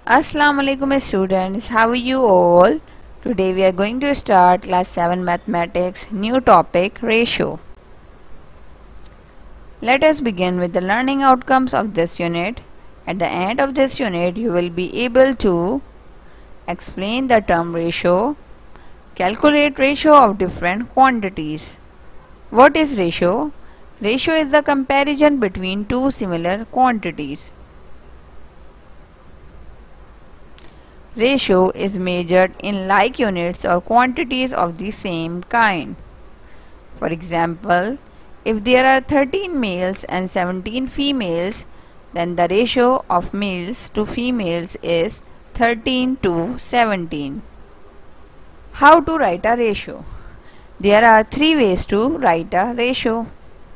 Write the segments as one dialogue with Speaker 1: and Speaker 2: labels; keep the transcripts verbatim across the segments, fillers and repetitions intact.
Speaker 1: Assalamu alaikum students, how are you all? Today we are going to start class seven mathematics, new topic ratio. Let us begin with the learning outcomes of this unit. At the end of this unit you will be able to explain the term ratio, calculate ratio of different quantities. What is ratio? Ratio is the comparison between two similar quantities. Ratio is measured in like units or quantities of the same kind. For example, if there are thirteen males and seventeen females, then the ratio of males to females is thirteen to seventeen. How to write a ratio? There are three ways to write a ratio.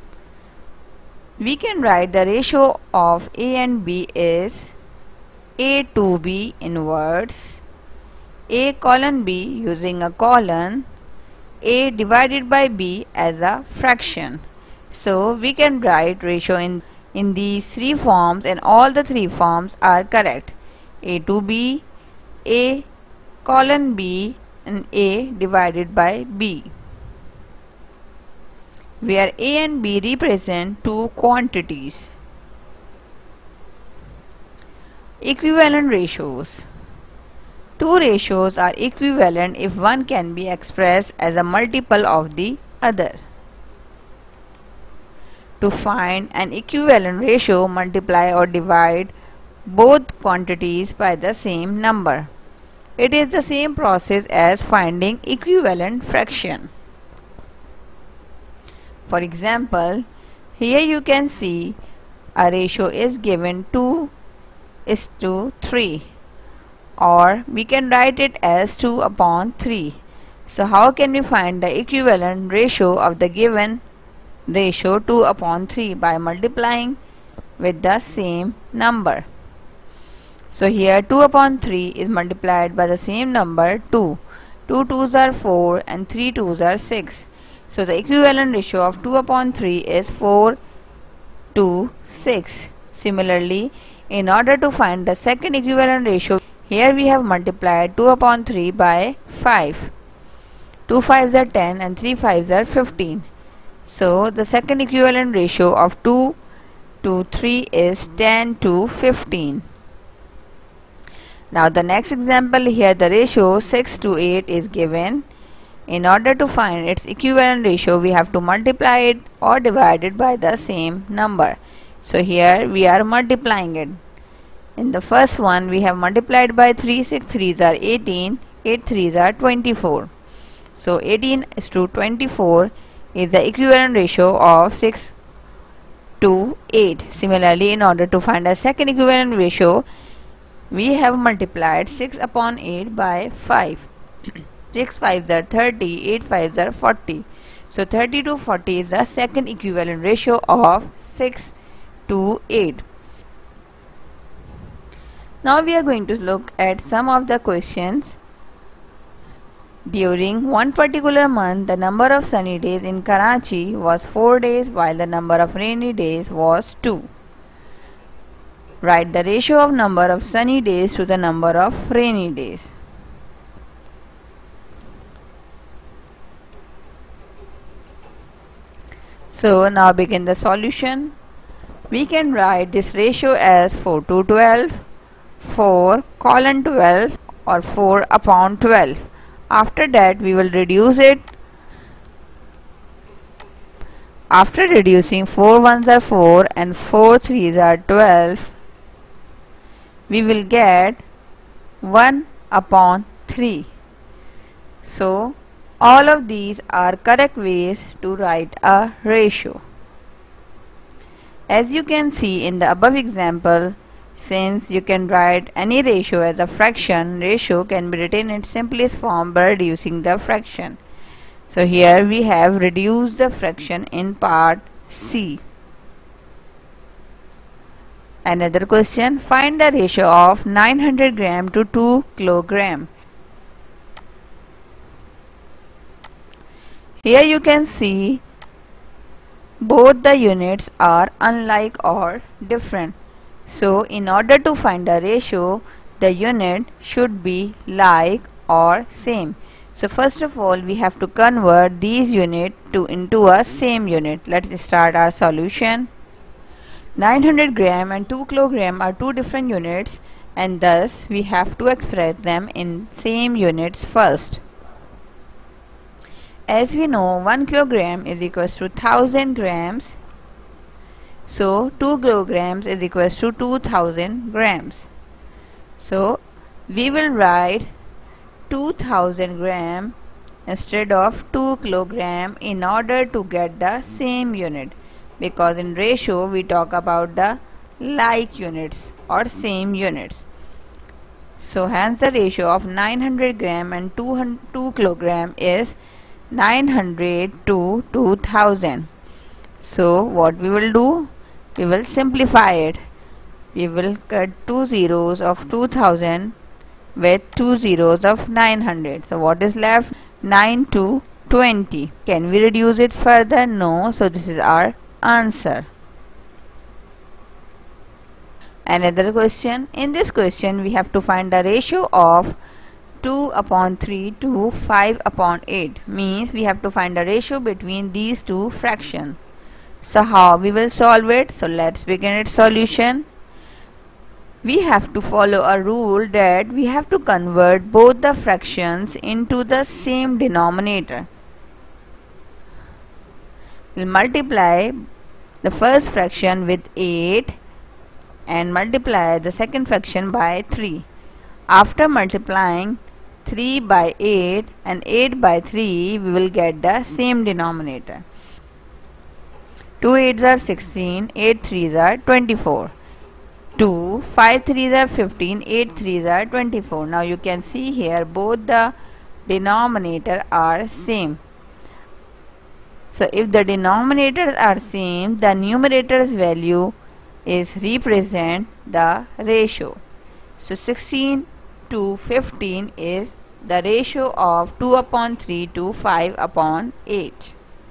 Speaker 1: We can write the ratio of A and B is A to B in words, A colon B using a colon, A divided by B as a fraction. So we can write ratio in, in these three forms, and all the three forms are correct. A to B, A colon B and A divided by B, where A and B represent two quantities. Equivalent ratios. Two ratios are equivalent if one can be expressed as a multiple of the other. To find an equivalent ratio, multiply or divide both quantities by the same number. It is the same process as finding equivalent fraction. For example, here you can see a ratio is given two is to three, or we can write it as two upon three. So how can we find the equivalent ratio of the given ratio two upon three? By multiplying with the same number. So here two upon three is multiplied by the same number two. two twos are four and three twos are six. So the equivalent ratio of two upon three is four to six. Similarly, in order to find the second equivalent ratio, here we have multiplied two upon three by five. two fives are ten and three fives are fifteen. So the second equivalent ratio of two to three is ten to fifteen. Now the next example, here the ratio six to eight is given. In order to find its equivalent ratio, we have to multiply it or divide it by the same number. So here we are multiplying it. In the first one we have multiplied by three, six threes are eighteen, eight threes are twenty-four. So eighteen is to twenty-four is the equivalent ratio of six to eight. Similarly, in order to find a second equivalent ratio, we have multiplied six upon eight by five. six fives are thirty, eight fives are forty. So thirty to forty is the second equivalent ratio of six to eight. Now we are going to look at some of the questions. During one particular month, the number of sunny days in Karachi was four days while the number of rainy days was two. Write the ratio of number of sunny days to the number of rainy days. So now begin the solution. We can write this ratio as four to twelve, four colon twelve, or four upon twelve. After that we will reduce it. After reducing, four ones are four and four threes are twelve, we will get one upon three. So all of these are correct ways to write a ratio. As you can see in the above example, since you can write any ratio as a fraction, ratio can be written in its simplest form by reducing the fraction. So here we have reduced the fraction in part C. Another question, find the ratio of nine hundred gram to two kilogram. Here you can see both the units are unlike or different. So in order to find a ratio, the unit should be like or same. So first of all, we have to convert these unit to into a same unit. Let's start our solution. nine hundred gram and two kilogram are two different units, and thus we have to express them in same units first. As we know, one kilogram is equals to one thousand grams, so two kilograms is equals to two thousand grams. So we will write two thousand gram instead of two kilogram in order to get the same unit, because in ratio we talk about the like units or same units. So hence the ratio of nine hundred gram and two kilogram is nine hundred to two thousand. So what we will do? We will simplify it. We will cut two zeros of two thousand with two zeros of nine hundred. So what is left? nine to twenty. Can we reduce it further? No. So this is our answer. Another question. In this question we have to find the ratio of two upon three to five upon eight. Means we have to find the ratio between these two fractions. So how we will solve it? So let's begin its solution. We have to follow a rule that we have to convert both the fractions into the same denominator. We'll multiply the first fraction with eight and multiply the second fraction by three. After multiplying three by eight and eight by three, we will get the same denominator. two eights are sixteen, eight threes are twenty-four. two, five threes are fifteen, eight threes are twenty-four. Now you can see here both the denominator are same. So if the denominators are same, the numerator's value is represent the ratio. So sixteen to fifteen is the ratio of two upon three to five upon eight.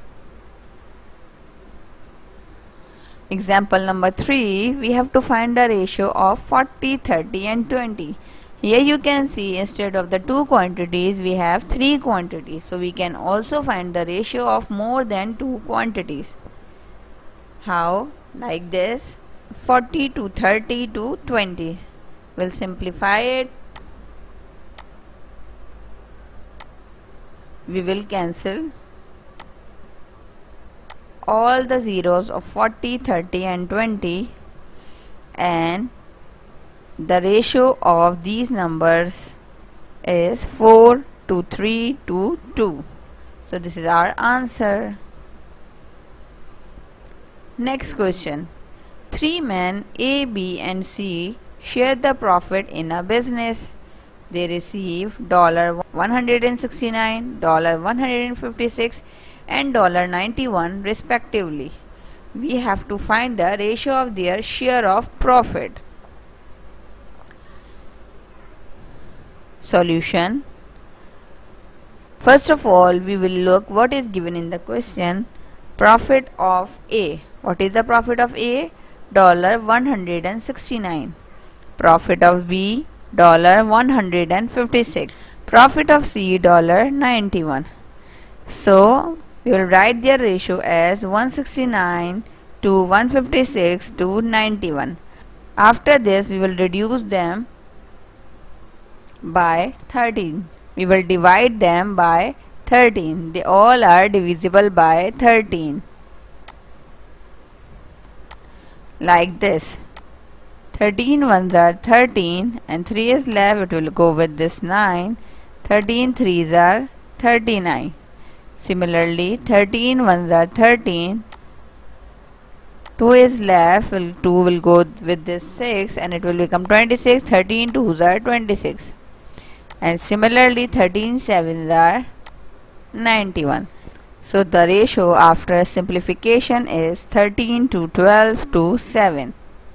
Speaker 1: Example number three, we have to find the ratio of forty, thirty and twenty. Here you can see instead of the two quantities we have three quantities. So we can also find the ratio of more than two quantities. How? Like this, forty to thirty to twenty. We'll simplify it. We will cancel all the zeros of forty, thirty and twenty, and the ratio of these numbers is four to three to two. So this is our answer. Next question. Three men A, B and C share the profit in a business. They receive one hundred sixty-nine dollars, one hundred fifty-six dollars and ninety-one dollars respectively. We have to find the ratio of their share of profit. Solution. First of all, we will look what is given in the question. Profit of A. What is the profit of A? one hundred sixty-nine. Profit of B, one hundred fifty-six. Profit of C, ninety-one. So we will write their ratio as one hundred sixty-nine to one hundred fifty-six to ninety-one. After this we will reduce them by thirteen. We will divide them by thirteen. They all are divisible by thirteen. Like this. thirteen ones are thirteen and three is left. It will go with this nine. thirteen threes are thirty-nine. Similarly, thirteen ones are thirteen. two is left. Will two will go with this six and it will become twenty-six. thirteen twos are twenty-six. And similarly, thirteen sevens are ninety-one. So the ratio after simplification is thirteen to twelve to seven.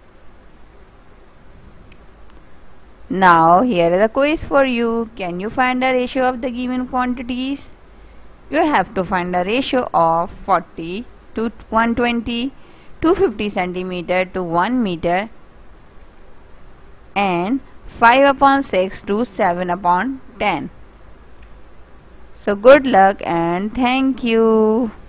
Speaker 1: Now here is a quiz for you. Can you find the ratio of the given quantities? You have to find the ratio of forty to one hundred twenty, two hundred fifty centimeter to one meter and five upon six to seven upon ten. So good luck and thank you.